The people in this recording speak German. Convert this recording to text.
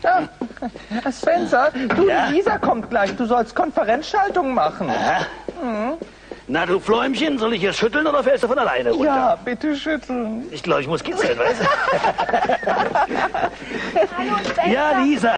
Ja. Spencer, du, Ja? die Lisa kommt gleich. Du sollst Konferenzschaltung machen. Aha. Na, du Fläumchen, soll ich jetzt schütteln oder fällst du von alleine runter? Ja, bitte schütteln. Ich glaube, ich muss kitzeln, weißt du? Hallo, Spencer. Ja, Lisa.